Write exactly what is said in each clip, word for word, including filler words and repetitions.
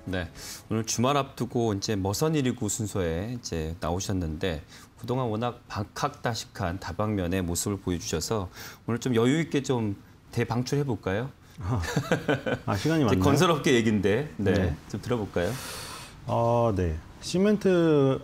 네, 오늘 주말 앞두고 이제 머선일이구 순서에 이제 나오셨는데 그동안 워낙 박학다식한 다방면의 모습을 보여주셔서 오늘 좀 여유 있게 좀 대방출해 볼까요? 아, 아 시간이 많나요? 건설업계 얘긴데, 네, 네. 좀 들어볼까요? 아, 네. 시멘트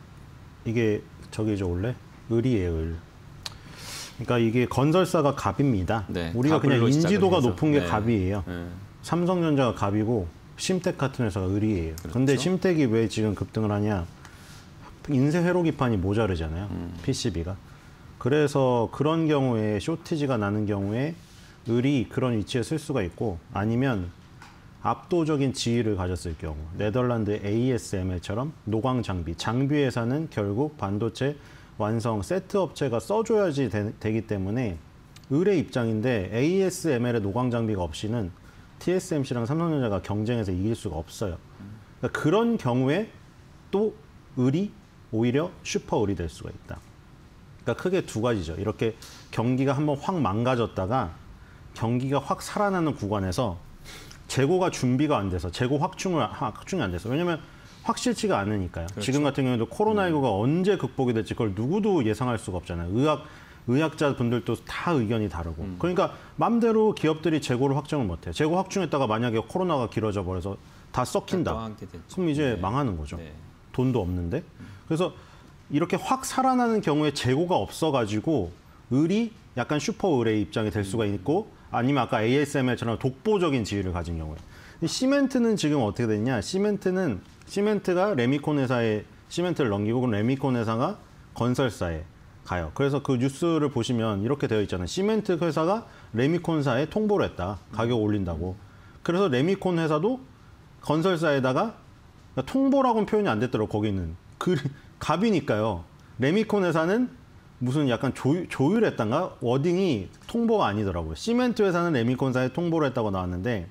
이게 저기죠 원래 을이에요 을. 그러니까 이게 건설사가 갑입니다. 네, 우리가 그냥 인지도가 해서. 높은 게 네. 갑이에요. 네. 삼성전자가 갑이고 심택 같은 회사가 을이에요. 그렇죠. 근데 심택이 왜 지금 급등을 하냐? 인쇄 회로기판이 모자르잖아요. 음. 피씨비가. 그래서 그런 경우에 쇼티지가 나는 경우에 을이 그런 위치에 쓸 수가 있고 아니면 압도적인 지위를 가졌을 경우 네덜란드 에이에스엠엘처럼 노광 장비, 장비 회사는 결국 반도체 완성 세트 업체가 써줘야지 되, 되기 때문에 을의 입장인데 에이에스엠엘의 노광 장비가 없이는 티에스엠씨랑 삼성전자가 경쟁해서 이길 수가 없어요. 그러니까 그런 경우에 또 을이 오히려 슈퍼 을이 될 수가 있다. 그러니까 크게 두 가지죠. 이렇게 경기가 한번 확 망가졌다가 경기가 확 살아나는 구간에서 재고가 준비가 안 돼서 재고 확충을 확충이 안 돼서 왜냐면 확실치가 않으니까요. 그렇죠. 지금 같은 경우에도 코로나십구가 음. 언제 극복이 될지 그걸 누구도 예상할 수가 없잖아요. 의학 의학자 분들도 다 의견이 다르고. 음. 그러니까 맘대로 기업들이 재고를 확정을 못해요. 재고 확충했다가 만약에 코로나가 길어져 버려서 다 썩힌다. 그럼 이제 네. 망하는 거죠. 네. 돈도 없는데. 음. 그래서 이렇게 확 살아나는 경우에 재고가 없어가지고 을이 약간 슈퍼 을의 입장이 될 수가 있고 아니면 아까 에이에스엠엘처럼 독보적인 지위를 가진 경우에. 시멘트는 지금 어떻게 됐냐? 시멘트는 시멘트가 레미콘 회사에 시멘트를 넘기고 그럼 레미콘 회사가 건설사에 가요. 그래서 그 뉴스를 보시면 이렇게 되어 있잖아요. 시멘트 회사가 레미콘사에 통보를 했다. 가격 올린다고. 그래서 레미콘 회사도 건설사에다가 그러니까 통보라고는 표현이 안 됐더라고 거기는. 그 갑이니까요. 레미콘 회사는 무슨 약간 조, 조율했단가? 워딩이 통보가 아니더라고요. 시멘트 회사는 레미콘사에 통보를 했다고 나왔는데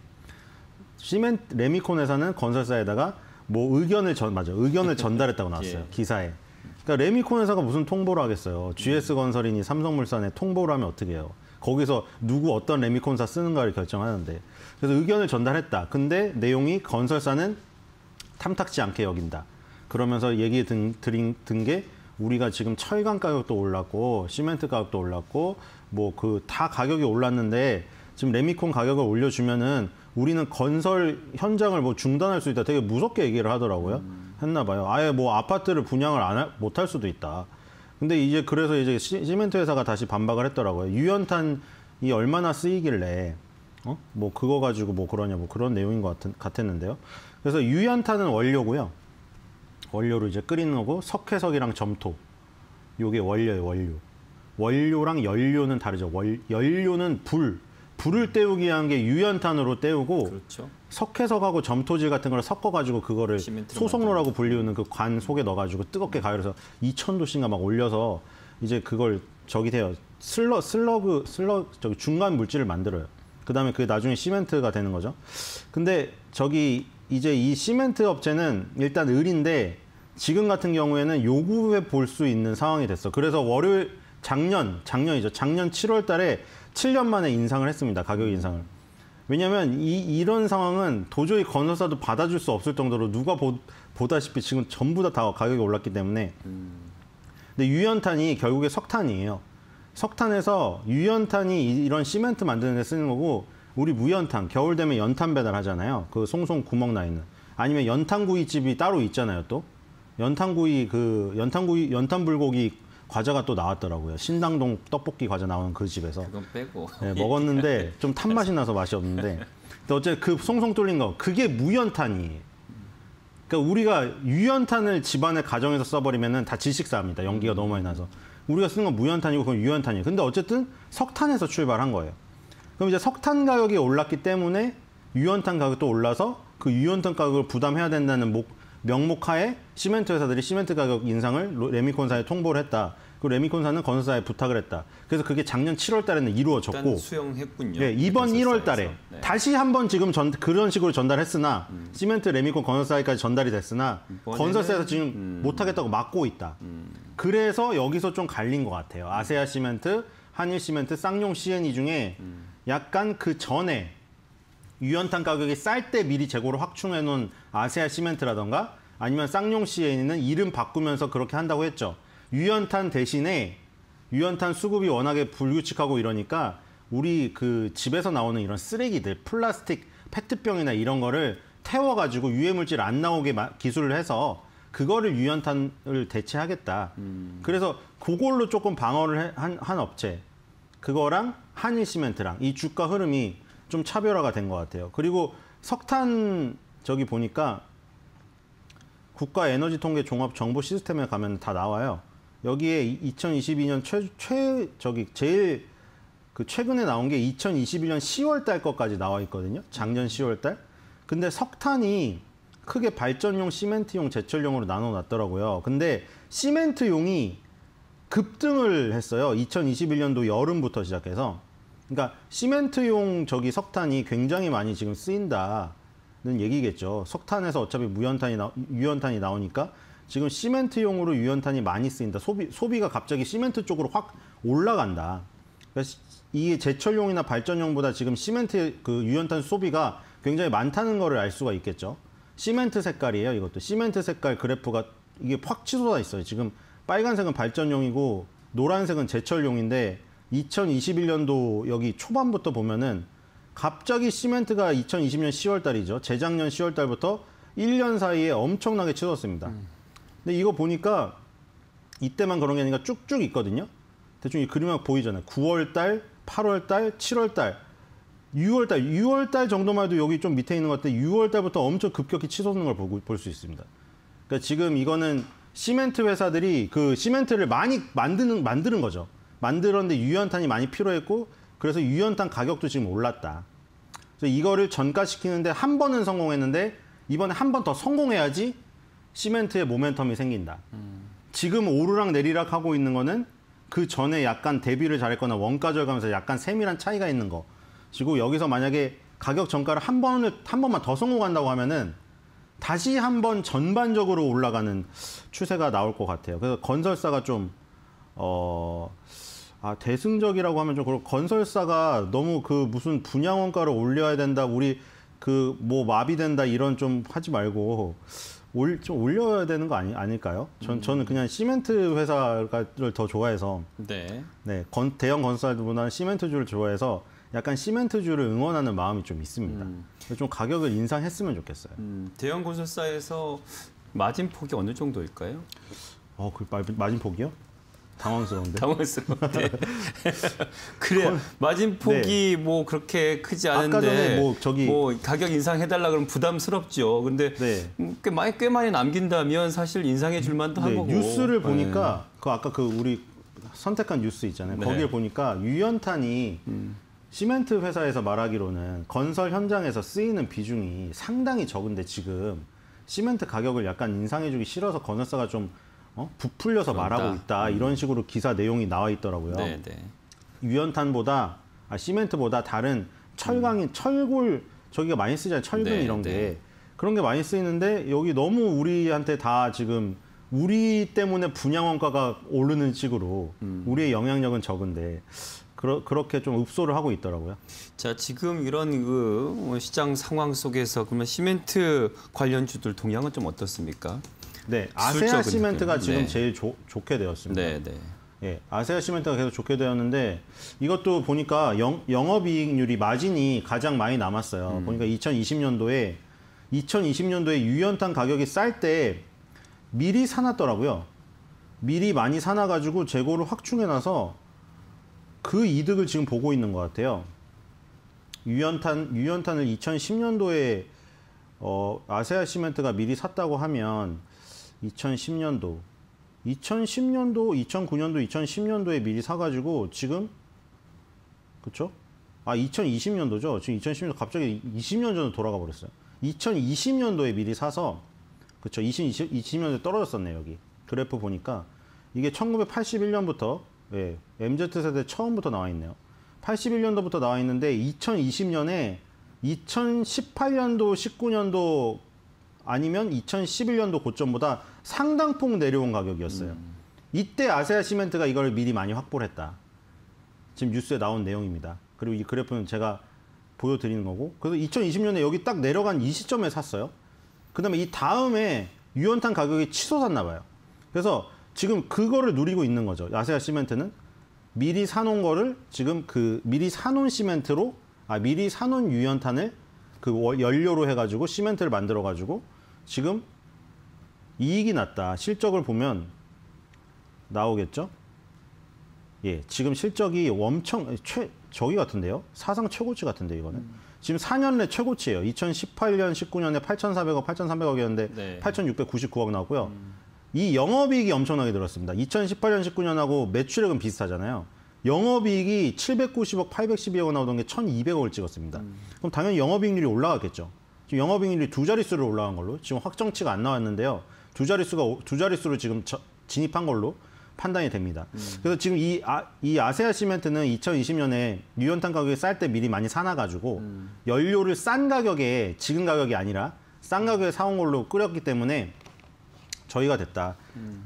시멘트 레미콘 회사는 건설사에다가 뭐 의견을 전 맞아 의견을 전달했다고 나왔어요. 예. 기사에. 그러니까 레미콘 회사가 무슨 통보를 하겠어요. 지에스건설이니 삼성물산에 통보를 하면 어떻게 해요. 거기서 누구 어떤 레미콘사 쓰는가를 결정하는데. 그래서 의견을 전달했다. 근데 내용이 건설사는 탐탁지 않게 여긴다. 그러면서 얘기 든, 든, 든 게 우리가 지금 철강 가격도 올랐고 시멘트 가격도 올랐고 뭐 그 다 가격이 올랐는데 지금 레미콘 가격을 올려주면은 우리는 건설 현장을 뭐 중단할 수 있다. 되게 무섭게 얘기를 하더라고요. 음. 했나 봐요. 아예 뭐 아파트를 분양을 안 못 할 수도 있다. 근데 이제 그래서 이제 시, 시멘트 회사가 다시 반박을 했더라고요. 유연탄이 얼마나 쓰이길래 어? 뭐 그거 가지고 뭐 그러냐 뭐 그런 내용인 것 같은, 같았는데요. 그래서 유연탄은 원료고요. 원료로 이제 끓이는 거고 석회석이랑 점토 요게 원료예요. 원료. 원료랑 연료는 다르죠. 월, 연료는 불. 불을 때우기 위한 게 유연탄으로 때우고 그렇죠. 석회석하고 점토질 같은 걸 섞어가지고 그거를 소속로라고 불리우는 그 관 속에 넣어가지고 뜨겁게 가열해서 이천 도씨인가 막 올려서 이제 그걸 저기 돼요. 슬러, 슬러그, 슬러, 저기 중간 물질을 만들어요. 그 다음에 그게 나중에 시멘트가 되는 거죠. 근데 저기 이제 이 시멘트 업체는 일단 을인데 지금 같은 경우에는 요구해 볼 수 있는 상황이 됐어. 그래서 월요일, 작년, 작년이죠. 작년 칠월 달에 칠 년 만에 인상을 했습니다. 가격 인상을. 왜냐하면 이, 이런 상황은 도저히 건설사도 받아줄 수 없을 정도로 누가 보, 보다시피 지금 전부 다, 다 가격이 올랐기 때문에. 근데 유연탄이 결국에 석탄이에요. 석탄에서 유연탄이 이런 시멘트 만드는 데 쓰는 거고 우리 무연탄, 겨울 되면 연탄 배달하잖아요. 그 송송 구멍 나 있는. 아니면 연탄구이집이 따로 있잖아요. 또 연탄구이 그 연탄구이 연탄불고기 과자가 또 나왔더라고요. 신당동 떡볶이 과자 나오는 그 집에서. 그건 빼고. 네, 먹었는데 좀 탄맛이 나서 맛이 없는데. 근데 어쨌든 그 송송 뚫린 거 그게 무연탄이에요. 그러니까 우리가 유연탄을 집안의 가정에서 써버리면은 다 질식사합니다. 연기가 너무 많이 나서. 우리가 쓰는 건 무연탄이고 그건 유연탄이에요. 근데 어쨌든 석탄에서 출발한 거예요. 그럼 이제 석탄 가격이 올랐기 때문에 유연탄 가격도 올라서 그 유연탄 가격을 부담해야 된다는 목, 명목하에 시멘트 회사들이 시멘트 가격 인상을 레미콘사에 통보를 했다. 그 레미콘사는 건설사에 부탁을 했다. 그래서 그게 작년 칠월 달에는 이루어졌고 일단 수용했군요. 네, 이번 일월 달에 네. 다시 한번 지금 전, 그런 식으로 전달했으나 음. 시멘트 레미콘 건설사에까지 전달이 됐으나 건설사에서 지금 음. 못하겠다고 막고 있다. 음. 그래서 여기서 좀 갈린 것 같아요. 아세아 시멘트, 한일 시멘트, 쌍용 씨엔이 중에 음. 약간 그 전에 유연탄 가격이 쌀 때 미리 재고를 확충해 놓은 아세아 시멘트라던가 아니면 쌍용시에는 이름 바꾸면서 그렇게 한다고 했죠. 유연탄 대신에 유연탄 수급이 워낙에 불규칙하고 이러니까 우리 그 집에서 나오는 이런 쓰레기들, 플라스틱, 페트병이나 이런 거를 태워가지고 유해물질 안 나오게 기술을 해서 그거를 유연탄을 대체하겠다. 음. 그래서 그걸로 조금 방어를 한, 한 업체. 그거랑 한일 시멘트랑 이 주가 흐름이 좀 차별화가 된 것 같아요. 그리고 석탄 저기 보니까 국가에너지통계 종합 정보 시스템에 가면 다 나와요. 여기에 이천이십이 년 최, 최 저기 제일 그 최근에 나온 게 이천이십일 년 시월 달 것까지 나와 있거든요. 작년 시월 달. 근데 석탄이 크게 발전용, 시멘트용, 제철용으로 나눠 놨더라고요. 근데 시멘트용이 급등을 했어요. 이천이십일 년도 여름부터 시작해서. 그러니까 시멘트용 저기 석탄이 굉장히 많이 지금 쓰인다는 얘기겠죠. 석탄에서 어차피 무연탄이 나, 유연탄이 나오니까 지금 시멘트용으로 유연탄이 많이 쓰인다. 소비, 소비가 갑자기 시멘트 쪽으로 확 올라간다. 그러니까 이게 제철용이나 발전용보다 지금 시멘트 그 유연탄 소비가 굉장히 많다는 거를 알 수가 있겠죠. 시멘트 색깔이에요, 이것도. 시멘트 색깔 그래프가 이게 확 치솟아 있어요. 지금 빨간색은 발전용이고 노란색은 제철용인데 이천이십일 년도 여기 초반부터 보면은 갑자기 시멘트가 이천이십 년 시월 달이죠. 재작년 시월 달부터 일 년 사이에 엄청나게 치솟았습니다. 음. 근데 이거 보니까 이때만 그런 게 아니라 쭉쭉 있거든요. 대충 이 그림이 보이잖아요. 구월 달, 팔월 달, 칠월 달, 유월 달, 유월 달 정도만 해도 여기 좀 밑에 있는 것 같은데 유월 달부터 엄청 급격히 치솟는 걸 볼 수 있습니다. 그러니까 지금 이거는 시멘트 회사들이 그 시멘트를 많이 만드는, 만드는 거죠. 만들었는데 유연탄이 많이 필요했고 그래서 유연탄 가격도 지금 올랐다. 그래서 이거를 전가시키는데 한 번은 성공했는데 이번에 한 번 더 성공해야지 시멘트의 모멘텀이 생긴다. 음. 지금 오르락 내리락 하고 있는 거는 그 전에 약간 대비를 잘했거나 원가 절감에서 약간 세밀한 차이가 있는 거. 그리고 여기서 만약에 가격 전가를 한 번을 한 번만 더 성공한다고 하면은 다시 한번 전반적으로 올라가는 추세가 나올 것 같아요. 그래서 건설사가 좀 어, 아, 대승적이라고 하면 좀 그렇고 건설사가 너무 그 무슨 분양 원가를 올려야 된다, 우리 그 뭐 마비된다 이런 좀 하지 말고 올, 좀 올려야 되는 거 아니, 아닐까요? 전, 음. 저는 그냥 시멘트 회사를 더 좋아해서 네, 네 건, 대형 건설사들보다는 시멘트주를 좋아해서 약간 시멘트주를 응원하는 마음이 좀 있습니다. 음. 좀 가격을 인상했으면 좋겠어요. 음, 대형 건설사에서 마진폭이 어느 정도일까요? 어, 그 마진폭이요? 당황스러운데. 당황스러운데. 그래 마진폭이 네. 뭐 그렇게 크지 않은데 아까 전에 뭐 저기 뭐 가격 인상해달라 그러면 부담스럽죠. 근데 네. 꽤 많이 꽤 많이 남긴다면 사실 인상해 줄 만도 한 네, 거고. 뉴스를 보니까 네. 그 아까 그 우리 선택한 뉴스 있잖아요. 네. 거기를 보니까 유연탄이 음. 시멘트 회사에서 말하기로는 건설 현장에서 쓰이는 비중이 상당히 적은데 지금 시멘트 가격을 약간 인상해주기 싫어서 건설사가 좀 어? 부풀려서 그런다. 말하고 있다. 음. 이런 식으로 기사 내용이 나와 있더라고요. 네, 네. 유연탄보다 아, 시멘트보다 다른 철강인 음. 철골 저기가 많이 쓰잖아요. 철근 네, 이런 게. 네. 그런 게 많이 쓰이는데 여기 너무 우리한테 다 지금 우리 때문에 분양 원가가 오르는 식으로 음. 우리의 영향력은 적은데 그러, 그렇게 좀 읍소를 하고 있더라고요. 자, 지금 이런 그 시장 상황 속에서 그러면 시멘트 관련주들 동향은 좀 어떻습니까? 네, 아세아 시멘트가 느낌. 지금 네. 제일 조, 좋게 되었습니다. 네, 네. 예, 아세아 시멘트가 계속 좋게 되었는데 이것도 보니까 영, 영업이익률이 마진이 가장 많이 남았어요. 음. 보니까 이천이십 년도에 이천이십 년도에 유연탄 가격이 쌀 때 미리 사놨더라고요. 미리 많이 사놔가지고 재고를 확충해놔서 그 이득을 지금 보고 있는 것 같아요. 유연탄 유연탄을 이천십 년도에 어, 아세아 시멘트가 미리 샀다고 하면 이천십 년도, 이천십 년도, 이천구 년도, 이천십 년도에 미리 사가지고 지금 그쵸? 아 이천이십 년도죠. 지금 이천십 년도 갑자기 이십 년 전으로 돌아가 버렸어요. 이천이십 년도에 미리 사서 그쵸? 이십, 이십 년도에 떨어졌었네요. 여기 그래프 보니까 이게 천구백팔십일 년부터 예, 엠지 세대 처음부터 나와 있네요. 팔십일 년도부터 나와 있는데 이천이십 년에 이천십팔 년도, 십구 년도 아니면 이천십일 년도 고점보다 상당폭 내려온 가격이었어요. 음. 이때 아세아 시멘트가 이걸 미리 많이 확보를 했다. 지금 뉴스에 나온 내용입니다. 그리고 이 그래프는 제가 보여드리는 거고. 그래서 이천이십 년에 여기 딱 내려간 이 시점에 샀어요. 그다음에 이 다음에 유연탄 가격이 치솟았나 봐요. 그래서 지금 그거를 누리고 있는 거죠. 아세아 시멘트는 미리 사놓은 거를 지금 그 미리 사놓은 시멘트로 아 미리 사놓은 유연탄을 그 연료로 해가지고 시멘트를 만들어가지고 지금 이익이 났다. 실적을 보면 나오겠죠? 예, 지금 실적이 엄청 최 저기 같은데요. 사상 최고치 같은데 이거는. 음. 지금 사 년 내 최고치예요. 이천십팔 년, 십구 년에 팔천사백억, 팔천삼백억이었는데 네. 팔천육백구십구억 나왔고요. 음. 이 영업이익이 엄청나게 늘었습니다. 이천십팔 년, 십구 년하고 매출액은 비슷하잖아요. 영업이익이 칠백구십억, 팔백십이억 나오던 게 천이백억을 찍었습니다. 음. 그럼 당연히 영업이익률이 올라갔겠죠. 지금 영업이익률이 두 자릿수로 올라간 걸로 지금 확정치가 안 나왔는데요. 두 자릿수가 두 자릿수로 지금 저, 진입한 걸로 판단이 됩니다. 음. 그래서 지금 이, 아, 이 아세아 시멘트는 이천이십 년에 유연탄 가격이 쌀 때 미리 많이 사놔가지고 음. 연료를 싼 가격에 지금 가격이 아니라 싼 가격에 사온 걸로 끓였기 때문에 저희가 됐다. 음.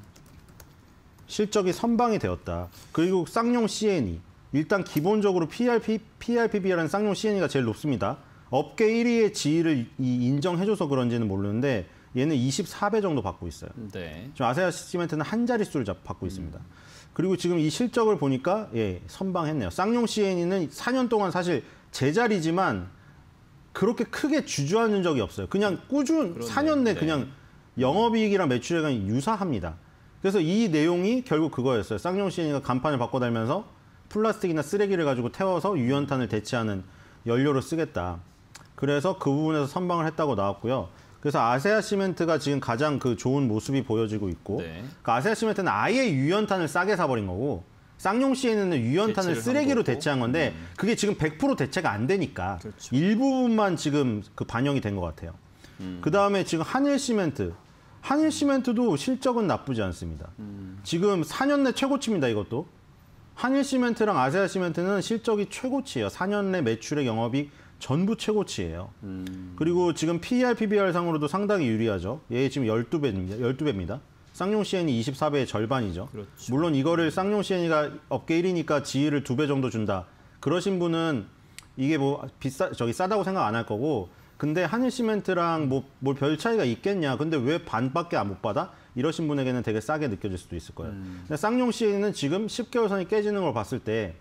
실적이 선방이 되었다. 그리고 쌍용 씨엔이 일단 기본적으로 피알피, 피알피비라는 쌍용 씨엔이가 제일 높습니다. 업계 일 위의 지위를 인정해줘서 그런지는 모르는데 얘는 이십사 배 정도 받고 있어요. 네. 지금 아세아 시멘트는 한 자릿수를 받고 음. 있습니다. 그리고 지금 이 실적을 보니까 예, 선방했네요. 쌍용 씨엔이는 사 년 동안 사실 제자리지만 그렇게 크게 주저하는 적이 없어요. 그냥 꾸준 그렇네. 사 년 내 네. 그냥 영업이익이랑 매출액은 유사합니다. 그래서 이 내용이 결국 그거였어요. 쌍용 씨엔이가 간판을 바꿔달면서 플라스틱이나 쓰레기를 가지고 태워서 유연탄을 대체하는 연료로 쓰겠다. 그래서 그 부분에서 선방을 했다고 나왔고요. 그래서 아세아 시멘트가 지금 가장 그 좋은 모습이 보여지고 있고 네. 그 아세아 시멘트는 아예 유연탄을 싸게 사버린 거고 쌍용 씨엔이는 유연탄을 쓰레기로 대체한 건데 음. 그게 지금 백 퍼센트 대체가 안 되니까 그렇죠. 일부분만 지금 그 반영이 된 것 같아요. 음. 그다음에 지금 한일 시멘트. 한일 시멘트도 실적은 나쁘지 않습니다. 음. 지금 사 년 내 최고치입니다, 이것도. 한일 시멘트랑 아세아 시멘트는 실적이 최고치예요. 사 년 내 매출액 영업이익 전부 최고치예요. 음. 그리고 지금 피이알, 피비알 상으로도 상당히 유리하죠. 얘 지금 십이 배입니다. 십이 배입니다. 쌍용 씨엔이 이십사 배의 절반이죠. 그렇죠. 물론 이거를 쌍용 씨엔이가 업계 일 위니까 지위를 두 배 정도 준다. 그러신 분은 이게 뭐 비싸 저기 싸다고 생각 안 할 거고 근데 한일 시멘트랑 뭐 뭘 별 차이가 있겠냐. 근데 왜 반밖에 안 못 받아? 이러신 분에게는 되게 싸게 느껴질 수도 있을 거예요. 음. 근데 쌍용 씨엔이는 지금 십 개월 선이 깨지는 걸 봤을 때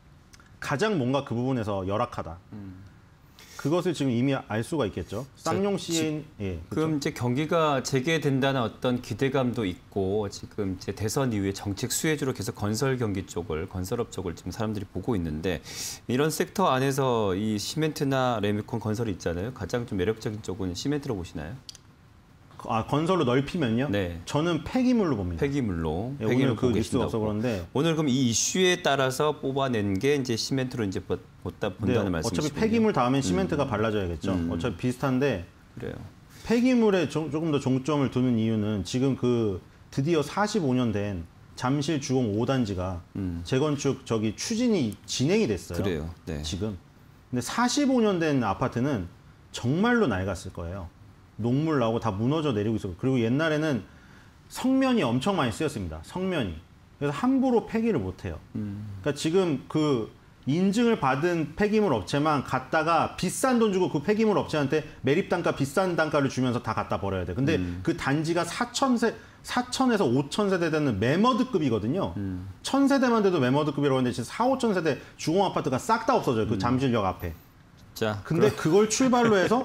가장 뭔가 그 부분에서 열악하다. 음. 그것을 지금 이미 알 수가 있겠죠. 쌍용 씨엔 예. 그렇죠? 그럼 이제 경기가 재개된다는 어떤 기대감도 있고 지금 이제 대선 이후에 정책 수혜주로 계속 건설 경기 쪽을 건설업 쪽을 지금 사람들이 보고 있는데 이런 섹터 안에서 이 시멘트나 레미콘 건설이 있잖아요. 가장 좀 매력적인 쪽은 시멘트로 보시나요? 아 건설로 넓히면요? 네. 저는 폐기물로 봅니다. 폐기물로. 네, 오늘 그 뉴스가 없어 그런데 오늘 그럼 이 이슈에 따라서 뽑아낸 게 이제 시멘트로 이제 본다, 본다는 네, 말씀이시군요. 어차피 폐기물 다음엔 시멘트가 음. 발라져야겠죠. 음. 어차피 비슷한데 그래요. 폐기물에 조, 조금 더 종점을 두는 이유는 지금 그 드디어 사십오 년 된 잠실 주공 오 단지가 음. 재건축 저기 추진이 진행이 됐어요. 그래요. 네. 지금. 근데 사십오 년 된 아파트는 정말로 낡았을 거예요. 녹물 나오고 다 무너져 내리고 있었고 그리고 옛날에는 성면이 엄청 많이 쓰였습니다. 성면이. 그래서 함부로 폐기를 못해요. 음. 그러니까 지금 그 인증을 받은 폐기물 업체만 갖다가 비싼 돈 주고 그 폐기물 업체한테 매립 단가 비싼 단가를 주면서 다 갖다 버려야 돼. 근데 음. 그 단지가 사천 세, 사천에서 오천 세대 되는 매머드급이거든요. 음. 천 세대만 돼도 매머드급이라고 하는데 지금 사, 오천 세대 주공 아파트가 싹 다 없어져요. 그 잠실역 앞에. 자, 근데 그럼... 그걸 출발로 해서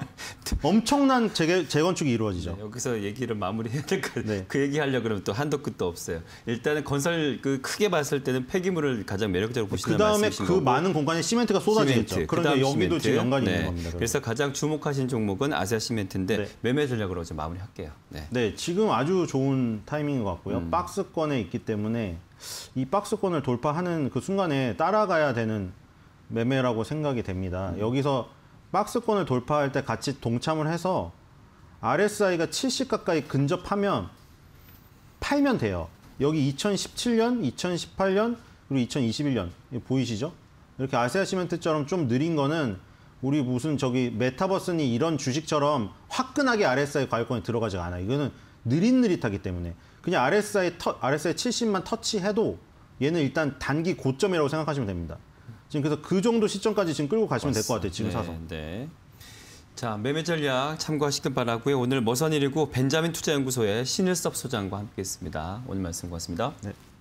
엄청난 재개, 재건축이 이루어지죠. 네, 여기서 얘기를 마무리해야 될 것 같아요. 네. 그 얘기 하려고 그러면 또 한도 끝도 없어요. 일단은 건설 그 크게 봤을 때는 폐기물을 가장 매력적으로 보시는 말씀이신 거고. 그다음에 그 많은 공간에 시멘트가 쏟아지겠죠. 시멘트, 그런데 여기도 시멘트. 지금 연관이 네. 있는 겁니다. 그러면. 그래서 가장 주목하신 종목은 아세아 시멘트인데 네. 매매 전략으로 좀 마무리할게요. 네. 네, 지금 아주 좋은 타이밍인 것 같고요. 음. 박스권에 있기 때문에 이 박스권을 돌파하는 그 순간에 따라가야 되는 매매라고 생각이 됩니다. 음. 여기서 박스권을 돌파할 때 같이 동참을 해서 알에스아이가 칠십 가까이 근접하면 팔면 돼요. 여기 이천십칠 년, 이천십팔 년, 그리고 이천이십일 년 보이시죠? 이렇게 아세아 시멘트처럼 좀 느린 거는 우리 무슨 저기 메타버스니 이런 주식처럼 화끈하게 알에스아이 가격권에 들어가지 않아요. 이거는 느릿느릿하기 때문에 그냥 알에스아이, 터, 알에스아이 칠십만 터치해도 얘는 일단 단기 고점이라고 생각하시면 됩니다. 지금 그래서 그 정도 시점까지 지금 끌고 가시면 될 것 같아요. 지금 네, 사서. 네. 자, 매매 전략 참고하시길 바라고요. 오늘 머선일이구 벤자민 투자연구소의 신일섭 소장과 함께했습니다. 오늘 말씀 고맙습니다. 네.